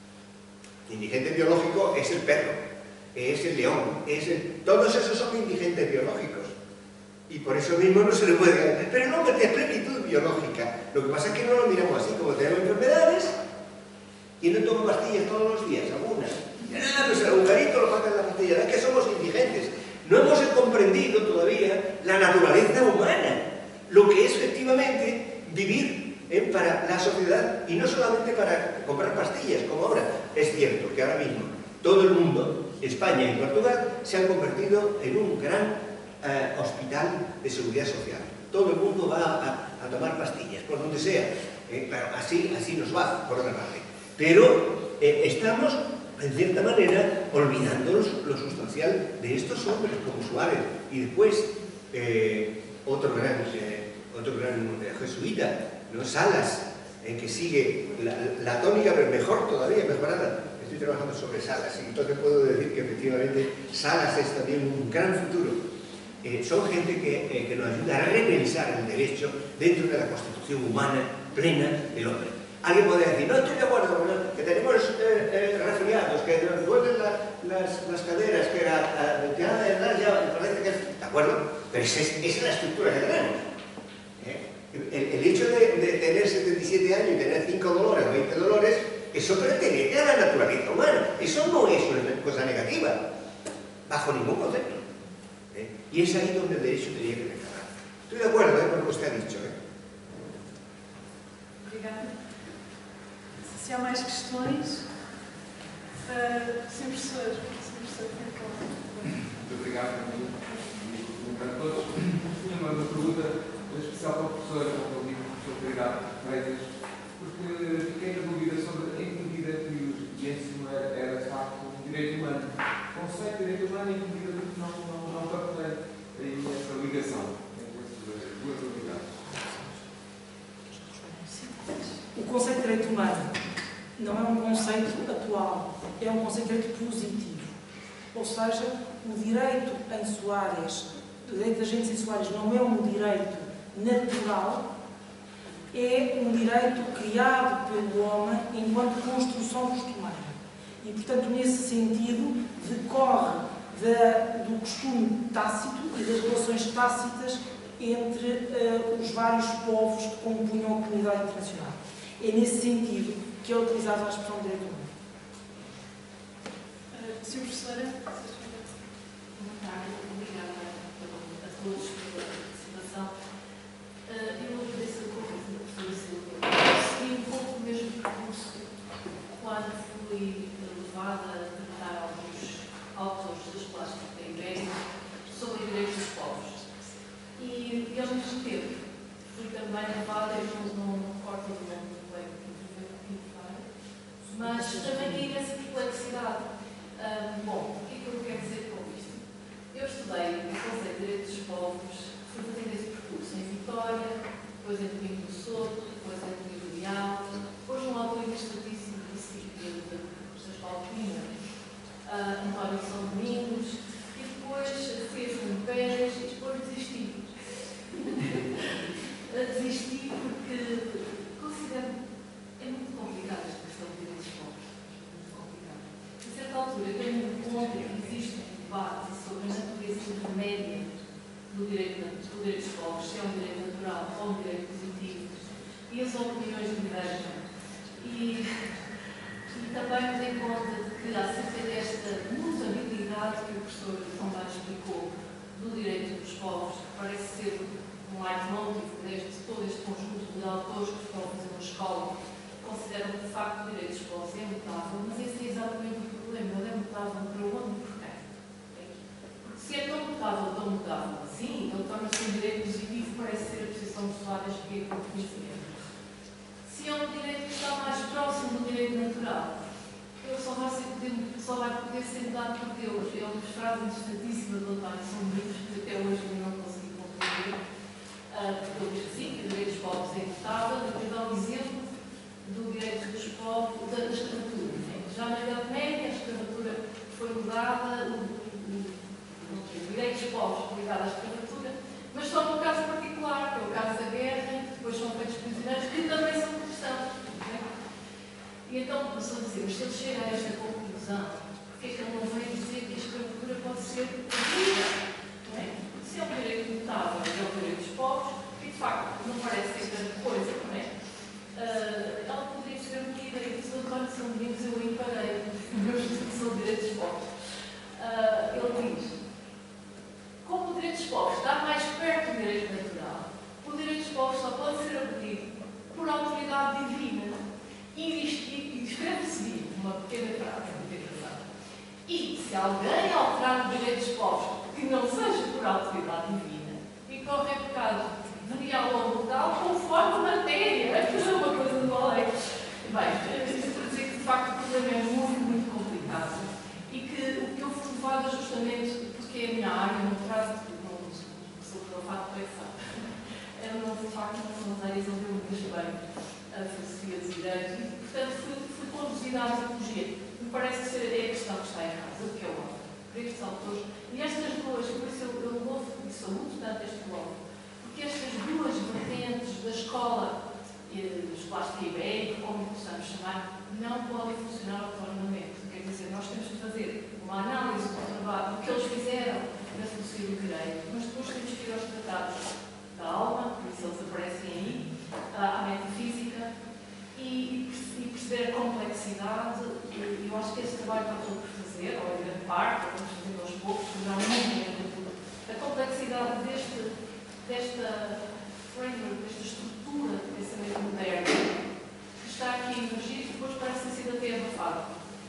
El indigente biológico es el perro, es el león, es el... todos esos son indigentes biológicos. Y por eso mismo no se le puede ganar. Pero el hombre tiene plenitud biológica. Lo que pasa es que no lo miramos así, como tenemos enfermedades, y no toma pastillas todos los días, algunas. Ah, pues el agujerito lo paga en la pastilla. Es que somos indigentes. No hemos comprendido todavía la naturaleza humana, lo que es efectivamente vivir ¿eh? para la sociedad y no solamente para comprar pastillas, como ahora. Es cierto que ahora mismo todo el mundo, España y Portugal, se han convertido en un gran eh, hospital de seguridad social. Todo el mundo va a, a tomar pastillas, por donde sea. Eh, pero así, así nos va, por otra parte. Pero eh, estamos, en cierta manera, olvidándonos lo sustancial de estos hombres, como Suárez, y después eh, otro gran, eh, otro gran eh, jesuita, ¿no? Salas, eh, que sigue la, la tónica, pero mejor todavía, mejorada. Estoy trabajando sobre Salas, y entonces puedo decir que efectivamente Salas es también un gran futuro. Eh, son gente que, eh, que nos ayuda a repensar el derecho dentro de la constitución humana plena del hombre. Alguien podría decir, no estoy de acuerdo, ¿no? Que tenemos eh, eh, resfriados, que nos duelen la, las, las caderas, que la, la retirada de edad ya parece que es... ¿De acuerdo? Pero esa es, esa es la estructura que tenemos. ¿Eh? El, el hecho de, de tener setenta y siete años y tener cinco dolores o veinte dolores, eso pertenece a la naturaleza humana. Eso no es una cosa negativa, bajo ningún concepto. ¿Eh? Y es ahí donde el derecho tenía que mejorar. Estoy de acuerdo ¿eh? con lo que usted ha dicho. ¿eh? Obrigada. Se há mais questões, uh, Senhor Professor, Senhor Professor, tem que falar. Muito obrigado a todos. Tinha uma pergunta especial para o professor, ao livro do professor Freitas Freitas, porque fiquei na dúvida sobre em que medida que o ensino era, era de facto um direito humano. O conceito de direito humano, em que medida que não, não, não captei aí essa ligação entre essas duas unidades. O conceito de direito humano não é um conceito atual, é um conceito de direito positivo. Ou seja, o direito em Soares, o direito de agentes em Soares não é um direito natural, é um direito criado pelo homem enquanto construção costumeira. E, portanto, nesse sentido, decorre da, do costume tácito e das relações tácitas entre uh, os vários povos que compunham a comunidade internacional. É nesse sentido que é utilizada a expressão de direito humano. Uh, Senhora Professora, boa tarde, obrigada a todos pela participação. Uh, eu agradeço a conversa da professora Silvia. Segui um pouco o mesmo percurso quando fui levada a tratar alguns autores da escolástica ibérica sobre direitos dos povos. E, e ao mesmo tempo, fui também levada, eu não me recordo do nome do colega que interveio aqui de fora, mas também caí nessa perplexidade. Um, bom, o que é que eu quero dizer com isto? Eu estudei o conceito de direitos dos povos, fui fazendo esse percurso em Vitória, depois em Domingo do Soto, depois em Domingo do Leal, depois um autor ilustradíssimo do Ciclo da professora Paulo Pina, uh, António São Domingos, e depois fez um Pérez e depois desisti. Desisti porque considero é muito complicada esta questão de direitos dos povos. Muito complicada. A certa altura, eu tenho um ponto que existe um debate sobre a natureza intermédia do direito, do direito dos povos, se é um direito natural ou um direito positivo, e as opiniões divergem. E, e também me dei conta de que, acerca desta mutabilidade que o professor também explicou do direito dos povos, parece ser um um leitmotiv deste, todo este conjunto de autores que estão a fazer uma escola, consideram que de facto o direito dos povos é mutável, mas esse é exatamente o problema, ele é mutável para onde e por quem. Porque se é tão mutável, tão mutável assim, ele torna-se um direito positivo, parece ser a posição dos usuários que é como conhecimento. Se é um direito que está mais próximo do direito natural, ele só vai, ser, só vai poder ser dado por Deus. É uma frase interessantíssima do António São Domingos, que até hoje eu não consegui compreender, uh, porque ele diz assim, que o direito dos povos é imutável, e depois dá o exemplo do direito dos povos, da, da escravatura. Já na Idade Média, a escravatura foi mudada, o, o, o, o direito dos povos foi ligado à escravatura, mas só no caso particular, que é o caso da guerra, depois são feitos prisioneiros, que também são cristãos. E então, começou a dizer, mas se ele chega a esta conclusão, porque é que ele não vem dizer que a escravatura pode ser abolida? É? Se é um direito mutável, é o direito dos povos, e de facto não parece ser grande coisa, não é? Uh, ela poderia ser abolida, e diz o António São Domingos, eu aí parei, meus estudos são direitos dos povos. Uh, ele diz, como o direito dos povos está mais perto do direito natural, o direito dos povos só pode ser abolido por autoridade divina. E escreve o seguinte, uma pequena frase, uma pequena frase. E se alguém alterar o direito dos povos que não seja por autoridade divina, e corre pecado venial ou mortal conforme a matéria. Aquilo é uma coisa do além. Bem, isto para dizer que de facto o problema é muito, muito complicado e que o que eu fui levada justamente, porque é a minha área, não trato, não sou pelo fato de pensar. Eu não, de facto, não são as áreas onde eu me vejo bem. A filosofia de direito, e, portanto, fui, fui conduzida à antropologia. Me parece que é a questão que está errada, o que é o homem, para estes autores. E estas duas, por isso eu, eu louvo e saúdo tanto este bloco, porque estas duas vertentes da escola eh, escolástica ibérica, como possamos chamar, não podem funcionar autonomamente. Quer dizer, nós temos que fazer uma análise do trabalho, do que eles fizeram na filosofia do direito, mas depois temos que ir aos tratados da alma, por isso eles aparecem aí, à metafísica, e, e perceber a complexidade. E eu acho que esse trabalho está todo por fazer, ou em grande parte, ou vamos fazer aos poucos, não muito. A complexidade deste, desta framework, desta estrutura de pensamento moderno, que está aqui emergido e depois parece ter sido até abafado,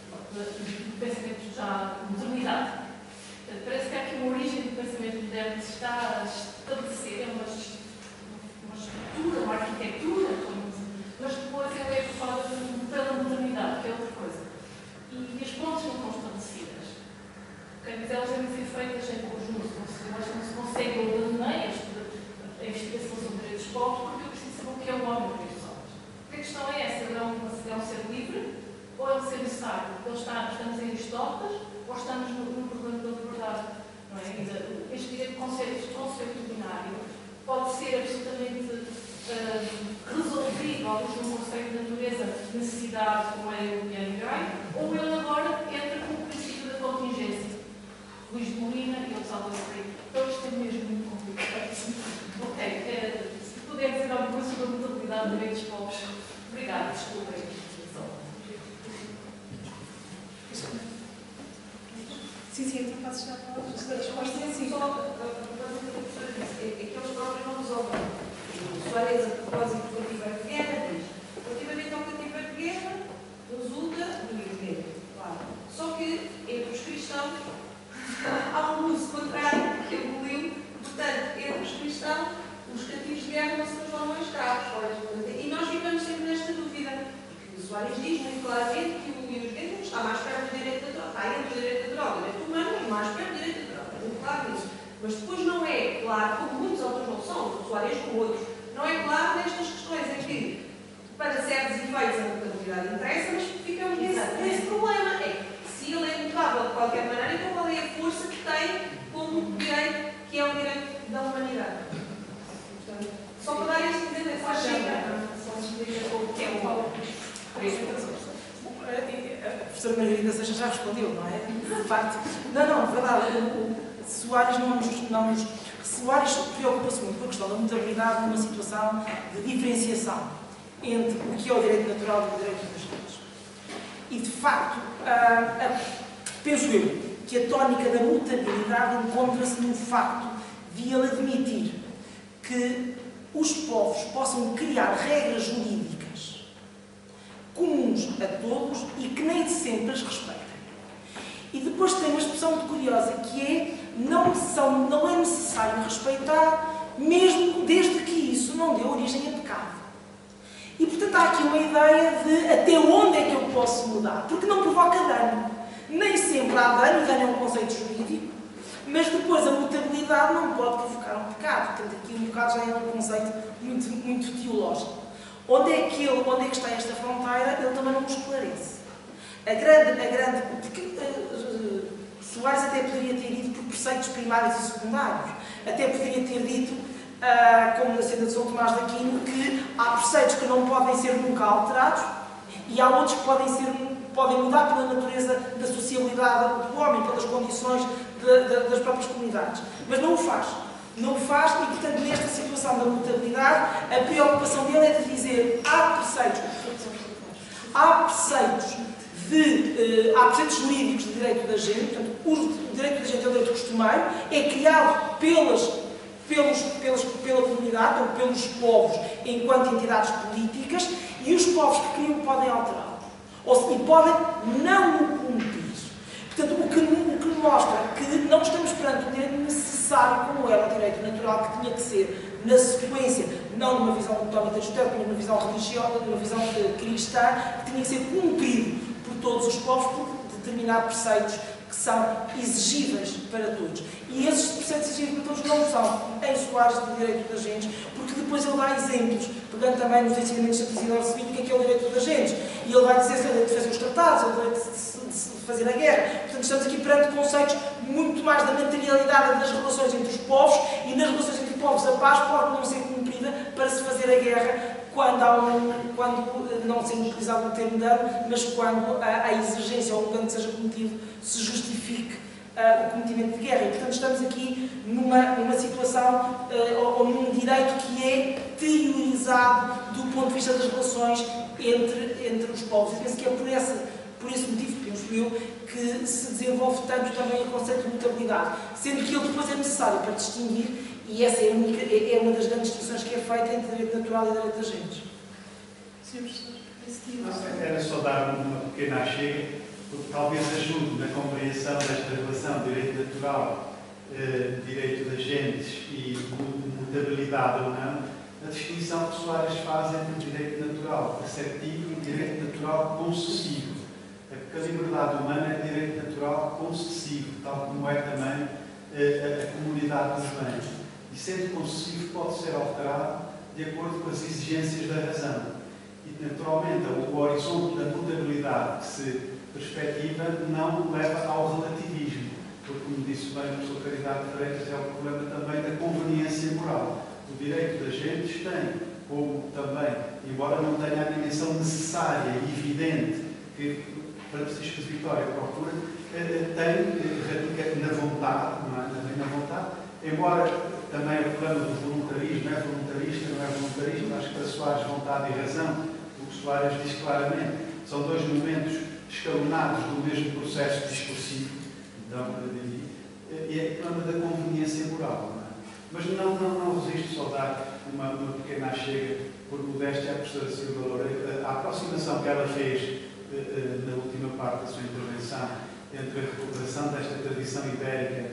do pensamento já de modernidade. Parece que há aqui uma origem do pensamento moderno que se está a estabelecer, é uma, uma estrutura, uma arquitetura, mas depois ele é abafado pela modernidade, que é outra coisa. E, e as pontes não estão estabelecidas. Okay? Mas elas devem ser feitas em conjunto, elas não se conseguem ordenar a investigação sobre direitos dos povos, porque eu preciso saber o que é o homem para estes homens. A questão é essa, é um, é um ser livre ou é um ser necessário? Ele está, estamos em Aristóteles ou estamos no, no problema da liberdade? Não é? Este direito de conceito, conceito binário pode ser absolutamente uh, resolvível à luz de um conceito de natureza, necessidade, como é o Yang, ou ele agora entra com o princípio da contingência. Luís de Molina e o Salvador Freire. Então isto é mesmo muito complicado. Ok, é, se puder dizer alguma coisa sobre a mutabilidade de direitos dos povos. Obrigada, desculpem. Sim, sim, então posso já falar da resposta. Sim, sim. Só a coisa que a professora disse, é que eles próprios não resolvem. O Soares, a propósito do cativeiro de guerra, diz: relativamente ao cativeiro de guerra, resulta do livre. Claro. Só que, entre os cristãos, há um uso contrário que aboliu, portanto, entre os cristãos, os cativos de guerra não se transformam em escravos. E nós ficamos sempre nesta dúvida. Porque o Soares diz muito claramente que o Luís Guedes está mais perto do direito da droga, está entre o direito da droga, o direito humano, e mais perto do direito da droga. É muito claro nisso. Mas depois não é claro, como muitos autores não são, o Soares como outros, não é claro nestas questões em que, para certos efeitos, a mutabilidade interessa, mas ficamos nesse, nesse problema. É que se ele é mutável de qualquer maneira, então qual é a força que tem como direito, que é o direito da humanidade? Portanto, só para dar este exemplo, é só chega. Só se explica o que é o Paulo. A professora Margarida Seixas já respondeu, não é? De facto, não, não, verdade. O Soares não nos. Não nos Soares preocupa-se muito com a questão da mutabilidade numa situação de diferenciação entre o que é o direito natural e o direito das leis. E, de facto, ah, ah, penso eu que a tónica da mutabilidade encontra-se no facto de ele admitir que os povos possam criar regras jurídicas comuns a todos e que nem sempre as respeitem. E depois tem uma expressão muito curiosa, que é não, são, não é necessário respeitar, mesmo desde que isso não dê origem a pecado. E, portanto, há aqui uma ideia de até onde é que eu posso mudar, porque não provoca dano. Nem sempre há dano, o dano é um conceito jurídico, mas depois a mutabilidade não pode provocar um pecado. Portanto, aqui um pecado já é um conceito muito, muito teológico. Onde é, que ele, onde é que está esta fronteira, ele também não me esclarece. A grande, a grande, porque uh, Soares até poderia ter ido por preceitos primários e secundários. Até poderia ter dito, uh, como na cena de São Tomás de Aquino, que há preceitos que não podem ser nunca alterados e há outros que podem, ser, podem mudar pela natureza da sociabilidade do homem, pelas condições de, de, das próprias comunidades. Mas não o faz. Não o faz e, portanto, nesta situação da mutabilidade, a preocupação dele é de dizer há preceitos, há preceitos De, uh, há preceitos jurídicos de direito da gente, portanto, o direito da gente é o direito costumeiro, é criado pelas, pelos, pelas, pela comunidade, ou pelos povos, enquanto entidades políticas, e os povos que criam podem alterá-lo, ou e podem não o cumprir. Portanto, o que, o que mostra que não estamos perante um direito necessário como era o direito natural, que tinha que ser na sequência, não numa visão totalmente aristotélica, mas numa visão religiosa, numa visão cristã, que tinha que ser cumprido por todos os povos, por determinar preceitos que são exigíveis para todos. E esses preceitos exigíveis para todos não são em Soares do direito das gentes, porque depois ele dá exemplos, pegando também nos ensinamentos de Isidoro Sebino, o que é que é o direito das gentes. E ele vai dizer se é o direito de fazer os tratados, é o direito de, de, de fazer a guerra. Portanto, estamos aqui perante conceitos muito mais da materialidade das relações entre os povos, e nas relações entre povos a paz pode não ser cumprida para se fazer a guerra, quando, há um, quando não sendo utilizado o termo dano, mas quando a, a exigência ou o dano que seja cometido se justifique uh, o cometimento de guerra. E, portanto, estamos aqui numa, numa situação uh, ou, ou num direito que é teorizado do ponto de vista das relações entre, entre os povos. Eu penso que é por esse, por esse motivo, penso eu, que se desenvolve tanto também o conceito de mutabilidade, sendo que ele depois é necessário para distinguir. E essa é, única, é uma das grandes distinções que é feita entre direito natural e direito das gentes. senhor Professor, era só dar uma pequena chega, porque talvez ajude na compreensão desta relação direito natural, eh, direito das gentes e mutabilidade ou não, a distinção que Soares faz entre direito natural perceptivo e direito natural concessivo. Porque a liberdade humana é direito natural concessivo, tal como é também eh, a comunidade dos bens. E sendo concessivo pode ser alterado de acordo com as exigências da razão. E, naturalmente, o horizonte da mutabilidade que se perspectiva não leva ao relativismo, porque, como disse bem o professor Caridade Freitas, é o problema também da conveniência moral. O direito das gentes tem, como também, embora não tenha a dimensão necessária e evidente que Francisco de Vitória procura, tem, radica na vontade, não é? Na vontade, embora também o problema do voluntarismo, é voluntarista, não é voluntarista, acho que para Soares, vontade e razão, o que Soares diz claramente, são dois momentos escalonados do mesmo processo discursivo, então, e é o problema da conveniência moral. Não é? Mas não, não, não resisto só dar uma, uma pequena chega, por modéstia à professora Silva Loureiro, a aproximação que ela fez na última parte da sua intervenção entre a recuperação desta tradição ibérica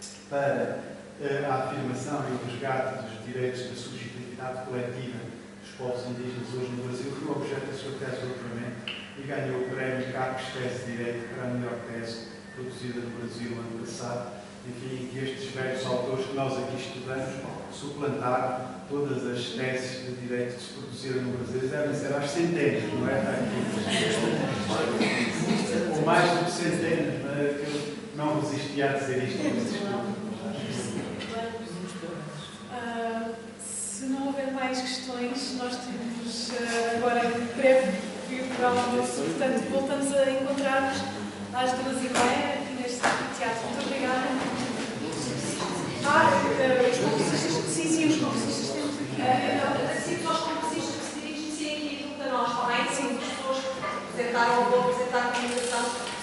para a afirmação e o resgate dos direitos da subjetividade coletiva dos povos indígenas hoje no Brasil, foi o objeto da sua tese de doutoramento e ganhou o prémio Capes Tese de Direito para a melhor tese produzida no Brasil no ano passado. Enfim, que estes velhos autores que nós aqui estudamos suplantaram todas as teses de direito que se produziram no Brasil. Devem ser às centenas, não é? Ou mais do que centenas, não é? Eu não resisti a dizer isto. Uh, se não houver mais questões, nós temos uh, agora breve período para o almoço, portanto voltamos a encontrar-nos às duas e meia aqui neste teatro. Muito obrigada. Ah, uh, os conferencistas, sim, sim, os conferencistas temos aqui. Assim que os conferencistas se dirigem aqui junto a nós, está bem? Sim, as pessoas apresentaram ou vão apresentar a comunicação.